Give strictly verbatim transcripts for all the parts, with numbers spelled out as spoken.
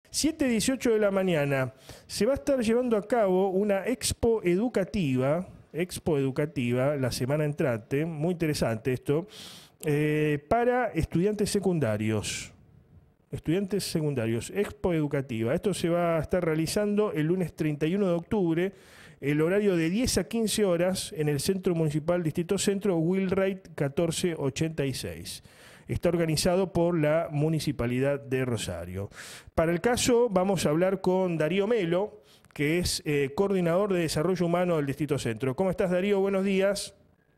siete dieciocho de la mañana se va a estar llevando a cabo una expo educativa, expo educativa la semana entrante, muy interesante esto, eh, para estudiantes secundarios. Estudiantes secundarios, expo educativa. Esto se va a estar realizando el lunes treinta y uno de octubre, el horario de diez a quince horas en el Centro Municipal Distrito Centro, Wheelwright catorce ochenta y seis. Está organizado por la Municipalidad de Rosario. Para el caso vamos a hablar con Darío Melo, que es eh, coordinador de Desarrollo Humano del Distrito Centro. ¿Cómo estás, Darío? Buenos días.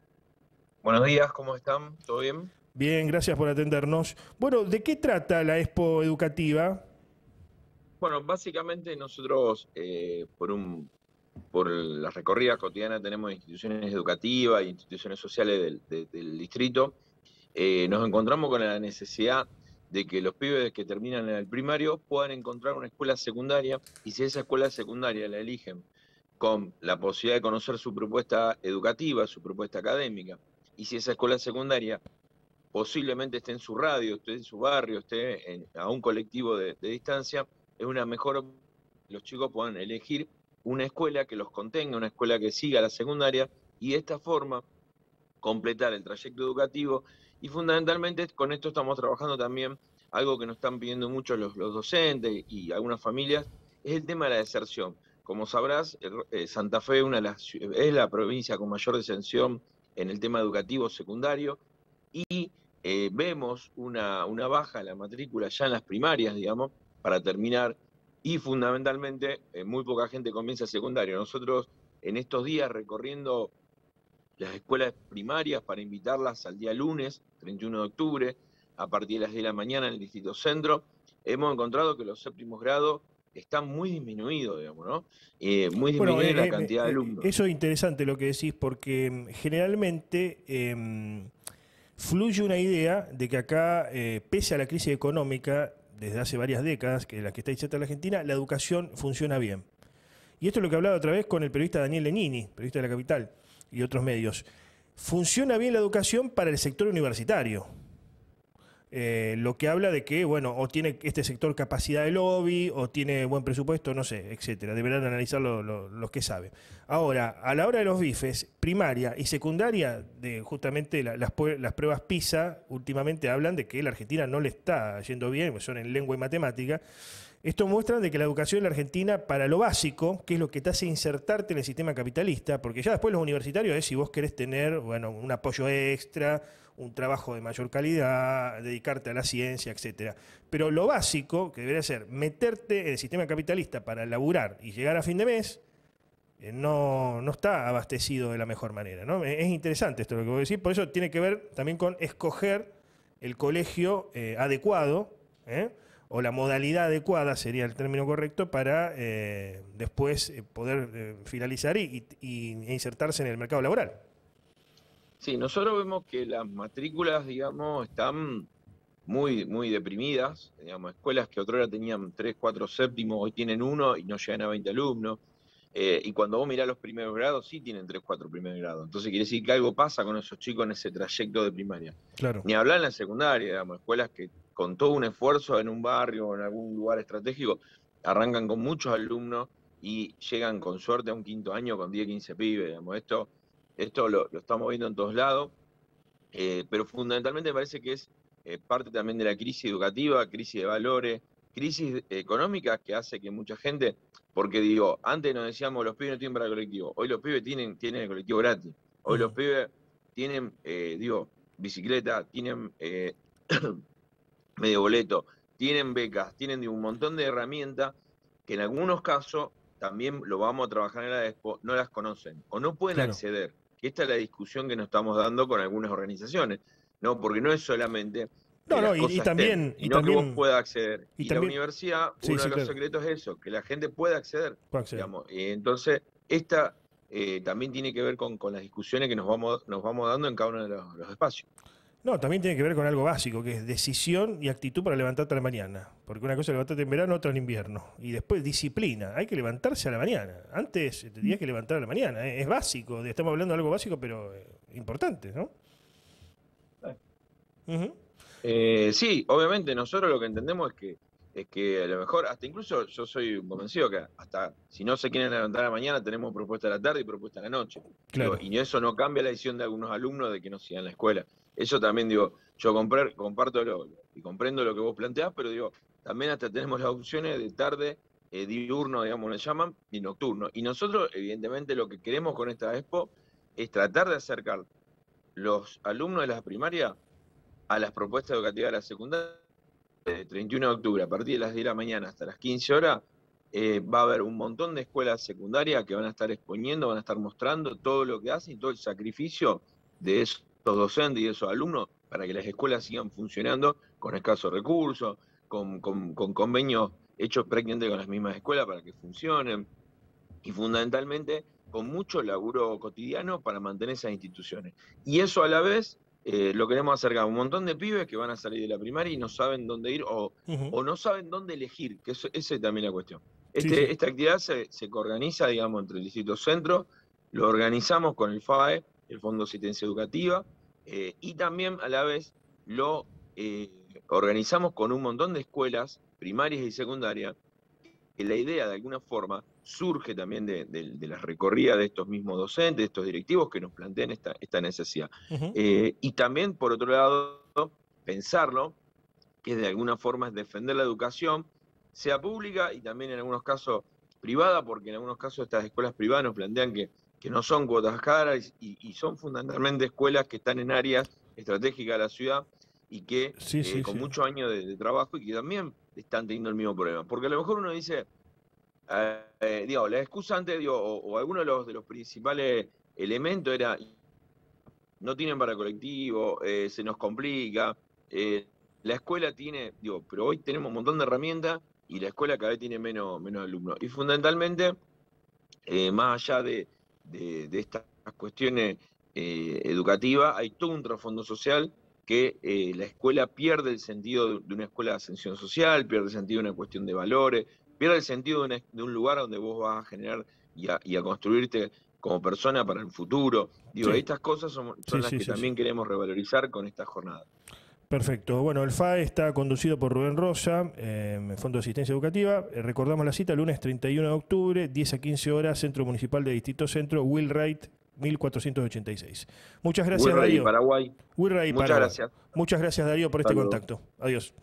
Buenos días, ¿cómo están? ¿Todo bien? Bien, gracias por atendernos. Bueno, ¿de qué trata la expo educativa? Bueno, básicamente nosotros eh, por, un, por las recorridas cotidianas tenemos instituciones educativas e instituciones sociales del, de, del distrito. Eh, nos encontramos con la necesidad de que los pibes que terminan en el primario puedan encontrar una escuela secundaria, y si esa escuela secundaria la eligen con la posibilidad de conocer su propuesta educativa, su propuesta académica, y si esa escuela secundaria posiblemente esté en su radio, esté en su barrio, esté en, a un colectivo de, de distancia, es una mejor opción que los chicos puedan elegir una escuela que los contenga, una escuela que siga la secundaria, y de esta forma completar el trayecto educativo. Y fundamentalmente con esto estamos trabajando también, algo que nos están pidiendo mucho los, los docentes y algunas familias, es el tema de la deserción. Como sabrás, eh, Santa Fe una de las, es la provincia con mayor deserción en el tema educativo secundario, y eh, vemos una, una baja en la matrícula ya en las primarias, digamos, para terminar, y fundamentalmente eh, muy poca gente comienza secundario. Nosotros en estos días recorriendo las escuelas primarias para invitarlas al día lunes, treinta y uno de octubre, a partir de las diez de la mañana en el Distrito Centro, hemos encontrado que los séptimos grados están muy disminuidos, digamos, ¿no? Eh, muy Bueno, disminuida la eh, cantidad de eh, alumnos. eso es interesante lo que decís, porque mm, generalmente eh, fluye una idea de que acá, eh, pese a la crisis económica, desde hace varias décadas, que la que está inserta en la Argentina, la educación funciona bien. Y esto es lo que hablaba otra vez con el periodista Daniel Lenini, periodista de La Capital, y otros medios. Funciona bien la educación para el sector universitario. Eh, lo que habla de que, bueno, o tiene este sector capacidad de lobby, o tiene buen presupuesto, no sé, etcétera. Deberán analizarlo lo, los que saben. Ahora, a la hora de los bifes, primaria y secundaria, de justamente la, las, las pruebas PISA, últimamente hablan de que la Argentina no le está yendo bien, son en lengua y matemática. Esto muestra de que la educación en la Argentina, para lo básico, que es lo que te hace insertarte en el sistema capitalista, porque ya después los universitarios es si vos querés tener, bueno, un apoyo extra, un trabajo de mayor calidad, dedicarte a la ciencia, etcétera. Pero lo básico, que debería ser meterte en el sistema capitalista para laburar y llegar a fin de mes, eh, no, no está abastecido de la mejor manera, ¿no? Es interesante esto lo que voy a decir, por eso tiene que ver también con escoger el colegio eh, adecuado, ¿eh? o la modalidad adecuada sería el término correcto para eh, después eh, poder eh, finalizar y, y, e insertarse en el mercado laboral. Sí, nosotros vemos que las matrículas, digamos, están muy, muy deprimidas. Digamos, escuelas que otrora tenían tres, cuatro séptimos, hoy tienen uno y no llegan a veinte alumnos. Eh, y cuando vos mirás los primeros grados, sí tienen tres, cuatro primeros grados. Entonces quiere decir que algo pasa con esos chicos en ese trayecto de primaria. Claro. Ni hablar en la secundaria, digamos, escuelas que con todo un esfuerzo en un barrio o en algún lugar estratégico, arrancan con muchos alumnos y llegan con suerte a un quinto año con diez, quince pibes. Digamos, esto esto lo, lo estamos viendo en todos lados, eh, pero fundamentalmente me parece que es eh, parte también de la crisis educativa, crisis de valores, crisis económica que hace que mucha gente, porque digo, antes nos decíamos los pibes no tienen para el colectivo, hoy los pibes tienen, tienen el colectivo gratis, hoy Uh-huh. los pibes tienen, eh, digo, bicicleta, tienen eh, medio boleto, tienen becas, tienen digo, un montón de herramientas que en algunos casos, también lo vamos a trabajar en la Expo, no las conocen o no pueden Claro. acceder. Que esta es la discusión que nos estamos dando con algunas organizaciones, ¿no? Porque no es solamente que No, las no, y, y cosas estén, también, y sino que vos también, puedas acceder. y Y la también, universidad, sí, uno de sí, los claro, secretos es eso, que la gente pueda acceder, puedo acceder. digamos. Y entonces, esta eh, también tiene que ver con, con las discusiones que nos vamos, nos vamos dando en cada uno de los, los espacios. No, también tiene que ver con algo básico, que es decisión y actitud para levantarte a la mañana. Porque una cosa es levantarte en verano, otra en invierno. Y después disciplina. Hay que levantarse a la mañana. Antes te tenías que levantar a la mañana. ¿eh? Es básico. Estamos hablando de algo básico, pero eh, importante, ¿no? Uh-huh. Eh, sí, obviamente nosotros lo que entendemos es que es que a lo mejor, hasta incluso yo soy convencido que hasta si no se quieren levantar a la mañana, tenemos propuesta a la tarde y propuesta a la noche. Digo, Claro. y eso no cambia la decisión de algunos alumnos de que no sigan la escuela. Eso también, digo, yo comprar, comparto lo, y comprendo lo que vos planteás, pero digo, también hasta tenemos las opciones de tarde, eh, diurno, digamos, le llaman, y nocturno. Y nosotros, evidentemente, lo que queremos con esta expo es tratar de acercar los alumnos de la primaria a las propuestas educativas de la secundaria. El treinta y uno de octubre, a partir de las diez de la mañana hasta las quince horas, eh, va a haber un montón de escuelas secundarias que van a estar exponiendo, van a estar mostrando todo lo que hacen y todo el sacrificio de esos docentes y de esos alumnos para que las escuelas sigan funcionando con escasos recursos, con, con, con convenios hechos prácticamente con las mismas escuelas para que funcionen, y fundamentalmente con mucho laburo cotidiano para mantener esas instituciones. Y eso a la vez eh, lo queremos acercar a un montón de pibes que van a salir de la primaria y no saben dónde ir o, Uh-huh. o no saben dónde elegir, que eso, esa es también la cuestión. Este, Sí, sí. Esta actividad se, se organiza, digamos, entre el Distrito Centro, lo organizamos con el F A E, el Fondo de Asistencia Educativa, eh, y también a la vez lo eh, organizamos con un montón de escuelas primarias y secundarias, que la idea de alguna forma surge también de, de, de las recorridas de estos mismos docentes, de estos directivos que nos plantean esta, esta necesidad. Uh-huh. Eh, y también, por otro lado, pensarlo, que de alguna forma es defender la educación, sea pública y también en algunos casos privada, porque en algunos casos estas escuelas privadas nos plantean que, que no son cuotas caras y, y son fundamentalmente escuelas que están en áreas estratégicas de la ciudad y que Sí, eh, sí, con sí. muchos años de, de trabajo y que también están teniendo el mismo problema. Porque a lo mejor uno dice, eh, eh, digo, la excusa antes, digo, o, o alguno de los, de los principales elementos era, no tienen para colectivo, eh, se nos complica, eh, la escuela tiene, digo, pero hoy tenemos un montón de herramientas y la escuela cada vez tiene menos, menos alumnos. Y fundamentalmente, eh, más allá de, de, de estas cuestiones eh, educativas, hay todo un trasfondo social que eh, la escuela pierde el sentido de, de una escuela de ascensión social, pierde el sentido de una cuestión de valores, pierde el sentido de, una, de un lugar donde vos vas a generar y a, y a construirte como persona para el futuro. Digo, Sí. estas cosas son, son Sí, las sí, que sí, también sí. queremos revalorizar con esta jornada. Perfecto. Bueno, el F A E está conducido por Rubén Rosa, eh, Fondo de Asistencia Educativa. Eh, recordamos la cita, lunes treinta y uno de octubre, diez a quince horas, Centro Municipal de Distrito Centro, Wheelwright mil cuatrocientos ochenta y seis. Muchas gracias, Wilray, Darío. Paraguay. Wheelwright, Muchas Paraguay. gracias. Muchas gracias, Darío, por este Hasta luego. contacto. Adiós.